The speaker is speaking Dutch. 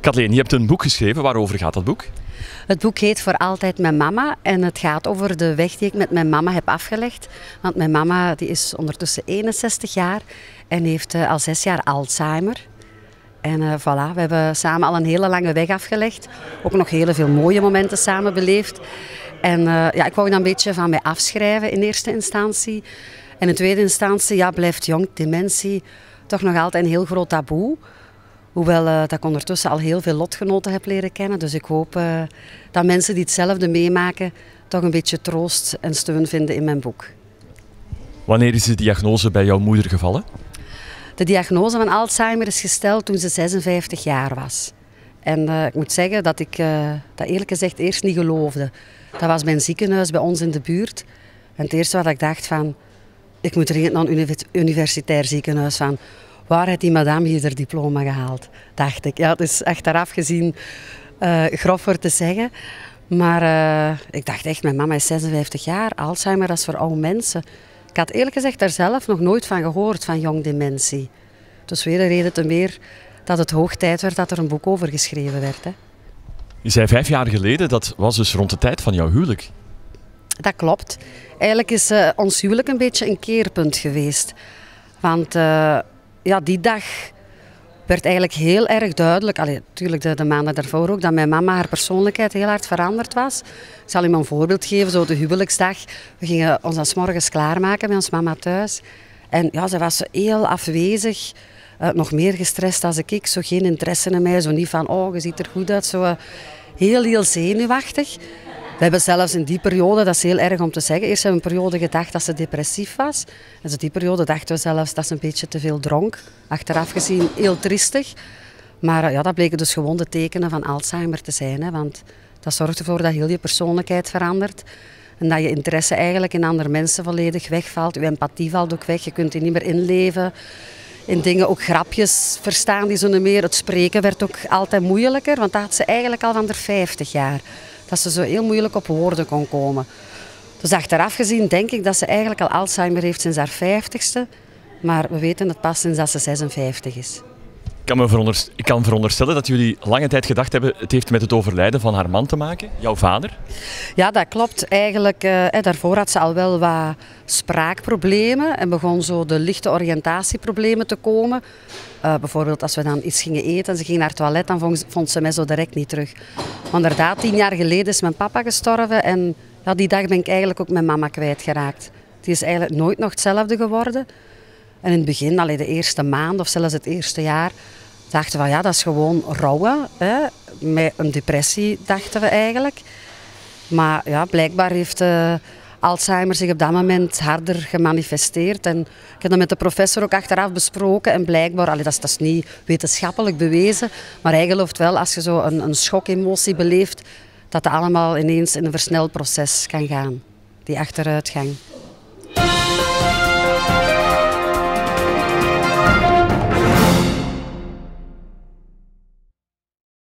Kathleen, je hebt een boek geschreven. Waarover gaat dat boek? Het boek heet Voor altijd mijn mama en het gaat over de weg die ik met mijn mama heb afgelegd. Want mijn mama die is ondertussen 61 jaar en heeft al 6 jaar Alzheimer. En voilà, we hebben samen al een hele lange weg afgelegd. Ook nog heel veel mooie momenten samen beleefd. En ik wou dan een beetje van mij afschrijven in eerste instantie. En in tweede instantie blijft jong dementie toch nog altijd een heel groot taboe. Hoewel dat ik ondertussen al heel veel lotgenoten heb leren kennen. Dus ik hoop dat mensen die hetzelfde meemaken toch een beetje troost en steun vinden in mijn boek. Wanneer is de diagnose bij jouw moeder gevallen? De diagnose van Alzheimer is gesteld toen ze 56 jaar was. En ik moet zeggen dat ik dat eerlijk gezegd eerst niet geloofde. Dat was bij een ziekenhuis bij ons in de buurt. En het eerste wat ik dacht van, ik moet dringend naar een universitair ziekenhuis van. Waar heeft die madame hier haar diploma gehaald? Dacht ik. Ja, het is achteraf gezien grof voor te zeggen. Maar ik dacht echt, mijn mama is 56 jaar. Alzheimer, dat is voor oude mensen. Ik had eerlijk gezegd daar zelf nog nooit van gehoord, van jong dementie. Dus weer een reden te meer dat het hoog tijd werd dat er een boek over geschreven werd. Hè. Je zei 5 jaar geleden, dat was dus rond de tijd van jouw huwelijk. Dat klopt. Eigenlijk is ons huwelijk een beetje een keerpunt geweest. Want die dag werd eigenlijk heel erg duidelijk, natuurlijk de maanden daarvoor ook, dat mijn mama haar persoonlijkheid heel hard veranderd was. Ik zal u een voorbeeld geven, zo de huwelijksdag. We gingen ons dan 's morgens klaarmaken bij ons mama thuis. En ja, ze was heel afwezig, nog meer gestrest dan ik, zo geen interesse in mij, zo niet van, oh, je ziet er goed uit, zo heel zenuwachtig. We hebben zelfs in die periode, dat is heel erg om te zeggen, eerst hebben we een periode gedacht dat ze depressief was. En in die periode dachten we zelfs dat ze een beetje te veel dronk. Achteraf gezien heel triestig. Maar dat bleken dus gewoon de tekenen van Alzheimer te zijn. Hè, want dat zorgt ervoor dat heel je persoonlijkheid verandert. En dat je interesse eigenlijk in andere mensen volledig wegvalt. Je empathie valt ook weg, je kunt je niet meer inleven. In dingen ook grapjes verstaan die zo niet meer. Het spreken werd ook altijd moeilijker, want dat had ze eigenlijk al van de 50 jaar. Dat ze zo heel moeilijk op woorden kon komen. Dus achteraf gezien denk ik dat ze eigenlijk al Alzheimer heeft sinds haar 50ste. Maar we weten het pas sinds dat ze 56 is. Ik kan veronderstellen dat jullie lange tijd gedacht hebben, het heeft met het overlijden van haar man te maken, jouw vader? Ja, dat klopt. Eigenlijk, daarvoor had ze al wel wat spraakproblemen en begon zo de lichte oriëntatieproblemen te komen. Bijvoorbeeld als we dan iets gingen eten en ze ging naar het toilet, dan vond ze mij zo direct niet terug. Maar inderdaad, 10 jaar geleden is mijn papa gestorven en die dag ben ik eigenlijk ook mijn mama kwijtgeraakt. Die is eigenlijk nooit nog hetzelfde geworden. En in het begin, de eerste maand of zelfs het eerste jaar, dachten we dat is gewoon rouwen. Hè? Met een depressie dachten we eigenlijk. Maar ja, blijkbaar heeft Alzheimer zich op dat moment harder gemanifesteerd. En ik heb dat met de professor ook achteraf besproken. En blijkbaar, dat is niet wetenschappelijk bewezen, maar hij gelooft wel als je zo een schokemotie beleeft, dat het allemaal ineens in een versneld proces kan gaan. Die achteruitgang.